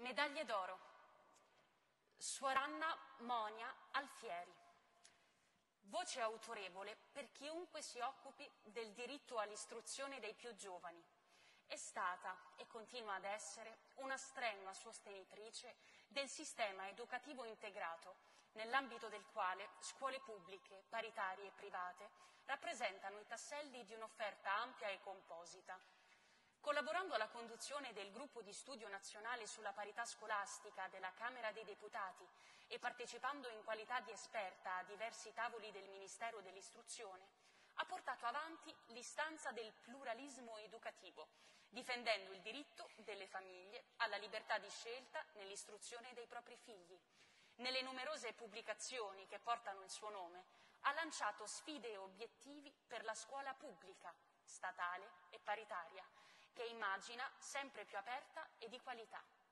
Medaglie d'oro. Suor Anna Monia Alfieri. Voce autorevole per chiunque si occupi del diritto all'istruzione dei più giovani. È stata e continua ad essere una strenua sostenitrice del sistema educativo integrato, nell'ambito del quale scuole pubbliche, paritarie e private rappresentano i tasselli di un'offerta ampia e composita. Collaborando alla conduzione del gruppo di studio nazionale sulla parità scolastica della Camera dei Deputati e partecipando in qualità di esperta a diversi tavoli del Ministero dell'Istruzione, ha portato avanti l'istanza del pluralismo educativo, difendendo il diritto delle famiglie alla libertà di scelta nell'istruzione dei propri figli. Nelle numerose pubblicazioni che portano il suo nome, ha lanciato sfide e obiettivi per la scuola pubblica, statale e paritaria, che immagina sempre più aperta e di qualità.